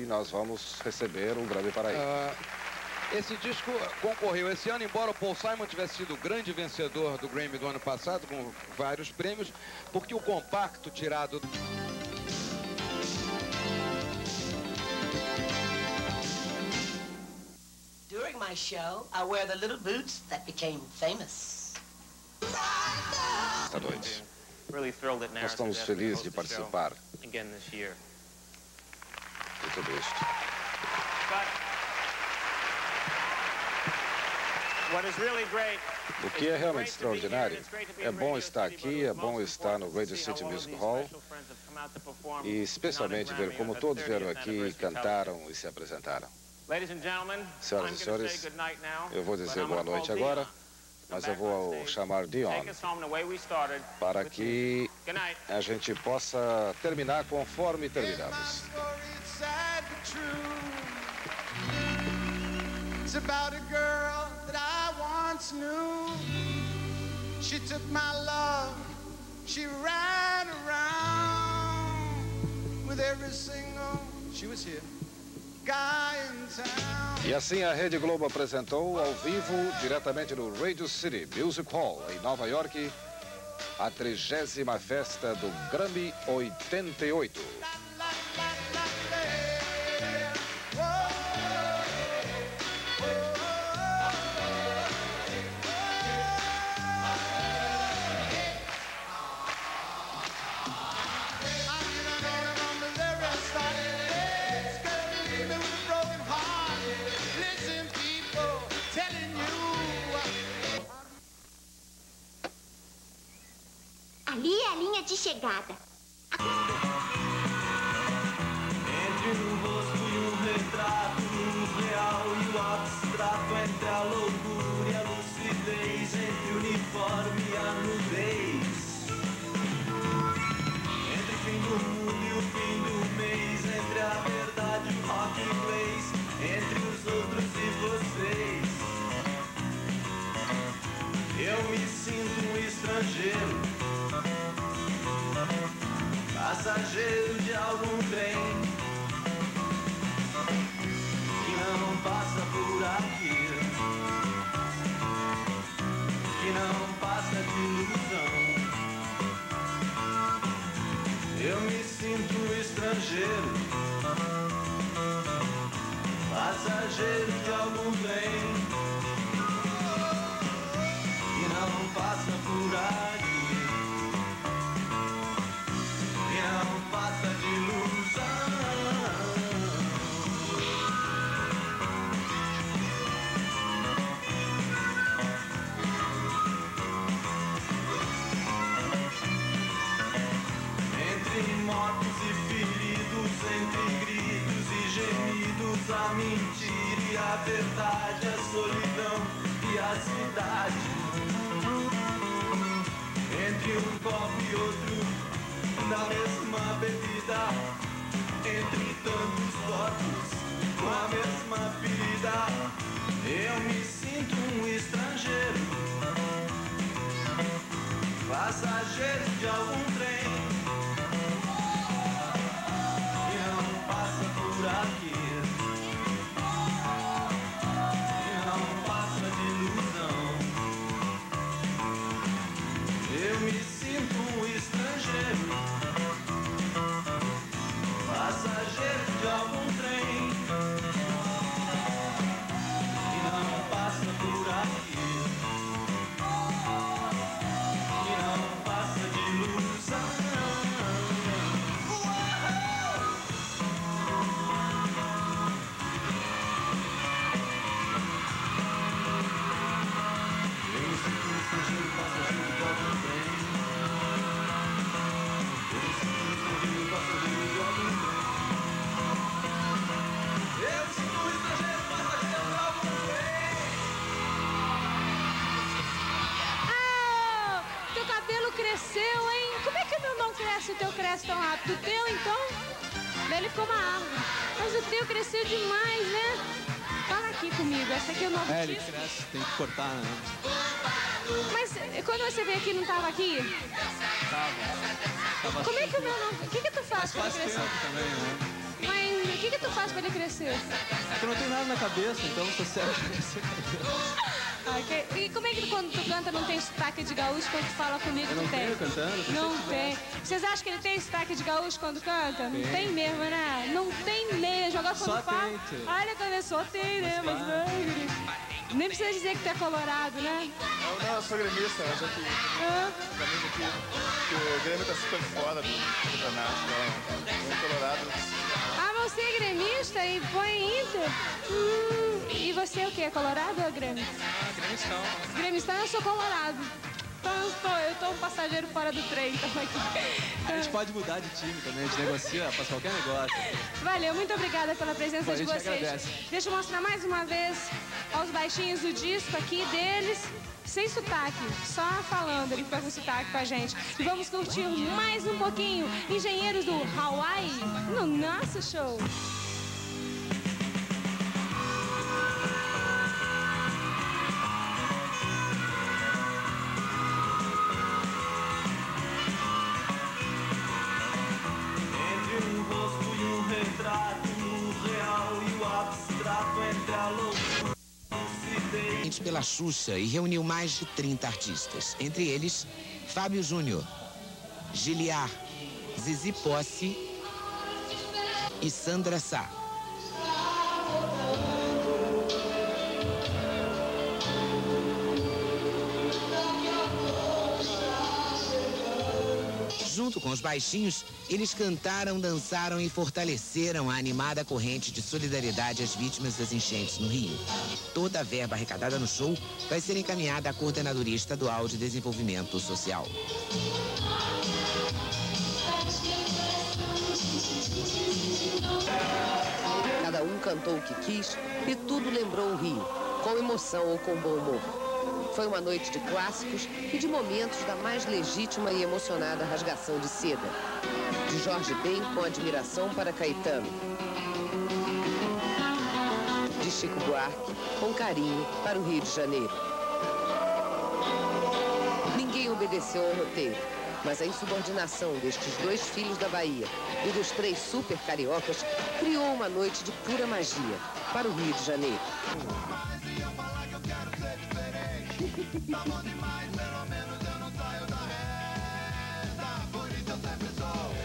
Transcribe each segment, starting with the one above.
e nós vamos receber um Grammy para ele. Esse disco concorreu esse ano, embora o Paul Simon tivesse sido o grande vencedor do Grammy do ano passado, com vários prêmios, porque o compacto tirado... During my show, I wear the little boots that became famous. Esta noite. Nós estamos felizes de participar de tudo isto. O que é realmente extraordinário, é bom estar aqui, é bom estar no Radio City Music Hall e especialmente ver como todos vieram aqui, cantaram e se apresentaram. Senhoras e senhores, eu vou dizer boa noite agora, mas eu vou chamar Dion para que a gente possa terminar conforme terminamos. It's about a girl that I once knew. She took my love, she ran around with every single, she was here, guy in town. E assim a Rede Globo apresentou ao vivo, diretamente no Radio City Music Hall, em Nova York, a 30ª festa do Grammy 88. Ali é a linha de chegada. Entre um rosto e um retrato, o real e o abstrato, entre a loucura e a lucidez, entre o uniforme e a nudez, entre o fim do mundo e o fim do mês, entre a verdade e o rock inglês, entre os outros e vocês. Eu me sinto um estrangeiro, passageiro de algum trem que não passa por aqui, que não passa de ilusão. Eu me sinto um estrangeiro, passageiro de algum trem que não passa por aqui, não passa de ilusão. Entre mortos e feridos, entre gritos e gemidos, a mentira e a verdade, a solidão e a cidade. Entre um copo e outro da mesma bebida, entre tantos corpos com a mesma ferida, eu me sinto um estrangeiro, passageiro de algum trem que não passa por aqui, que não passa de ilusão. Eu me sinto um estrangeiro, passageiro de algum trem que não passa por aqui, que não passa de ilusão. Eu me sinto um estrangeiro, passageiro de algum trem. Eu me sinto um estrangeiro, passageiro de algum trem. Teu cabelo cresceu, hein? Como é que o meu não cresce e o teu cresce tão rápido? O teu, então, ele ficou uma árvore. Mas o teu cresceu demais, né? Fala aqui comigo, essa aqui é o novo tipo. Ele cresce, tem que cortar, né? Mas quando você veio aqui, não tava aqui? Tava Como é que o meu não... O que tu faz quando faz crescer? tempo também, né? Mas o que tu faz faz pra ele crescer? Porque eu não tenho nada na cabeça, então não sou sério de crescer cabelo. Okay. E como é que quando tu canta não tem sotaque de gaúcho, quando tu fala comigo Eu não tu tem? tenho cantando? Não tem. Vocês acham que ele tem sotaque de gaúcho quando canta? Não tem mesmo, né? Não tem mesmo. Agora quando Só fala... tem, Olha, quando é só tem, né? Mas não, nem precisa dizer que tu é colorado, né? Não, eu sou gremista, mas aqui. Camisa aqui, que o Grêmio tá super fora do campeonato, então, colorado. Ah, você é gremista e põe Inter? E você é o quê? Colorado ou Grêmio? Gremistão. Gremistão, eu sou colorado. Então eu tô um passageiro fora do trem. Então aqui. A gente pode mudar de time também, a gente negocia, faz qualquer negócio. Valeu, muito obrigada pela presença de vocês. Agradece. Deixa eu mostrar mais uma vez aos baixinhos o disco aqui deles. Sem sotaque, só falando, ele foi com sotaque com a gente. E vamos curtir mais um pouquinho Engenheiros do Hawaii no nosso show. Entre um rosto e um retrato, o real e o abstrato, entre a loucura. Pela Xuxa e reuniu mais de 30 artistas, entre eles Fábio Júnior, Giliar, Zizi Posse e Sandra Sá. Junto com os baixinhos, eles cantaram, dançaram e fortaleceram a animada corrente de solidariedade às vítimas das enchentes no Rio. Toda a verba arrecadada no show vai ser encaminhada à Coordenadoria Estadual de Desenvolvimento Social. Cada um cantou o que quis e tudo lembrou o Rio, com emoção ou com bom humor. Foi uma noite de clássicos e de momentos da mais legítima e emocionada rasgação de seda. De Jorge Ben com admiração para Caetano. De Chico Buarque com carinho para o Rio de Janeiro. Ninguém obedeceu ao roteiro, mas a insubordinação destes dois filhos da Bahia e dos três super cariocas criou uma noite de pura magia para o Rio de Janeiro. Tá bom demais, pelo menos eu não saio da reta. Por isso eu sempre sou.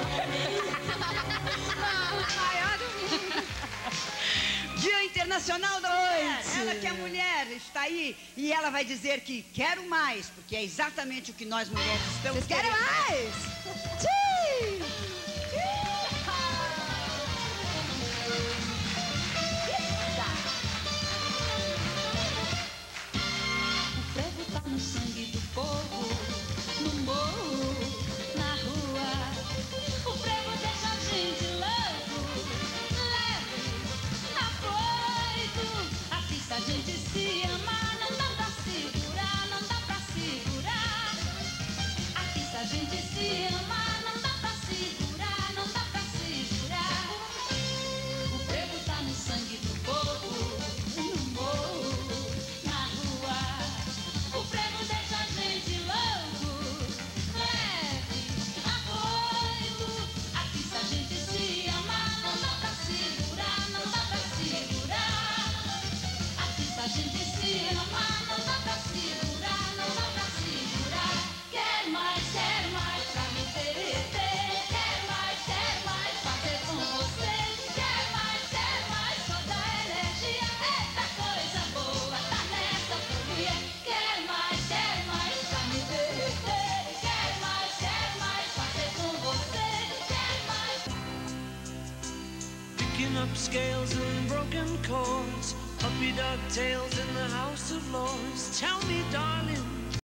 Maior do mundo. Dia Internacional da Mulher. Ela que é mulher, está aí e ela vai dizer que quero mais, porque é exatamente o que nós mulheres estamos querendo. Vocês querem mais? O frevo tá no sangue do povo, no morro, na rua. O frevo deixa a gente louco, leve, afoito. Assim se a gente se amar, não dá pra segurar, não dá pra segurar. Aqui se a gente se amar, não dá pra segurar, não dá pra segurar. O frevo tá no sangue do povo, no morro, na rua. O frevo deixa a gente louco, leve, afoito. Aqui se a gente se amar, não dá pra segurar, não dá pra segurar. Aqui se a gente se amar, não dá pra segurar, não dá pra segurar. Quero mais pra me derreter. Quero mais fazer com você. Quero mais toda a energia. Eita coisa boa, tá nessa folia. Quero mais pra me derreter. Quero mais fazer com você. Quero mais. Picking up scales and broken chords, puppy dog tails in the House of Lords. Tell me, darling,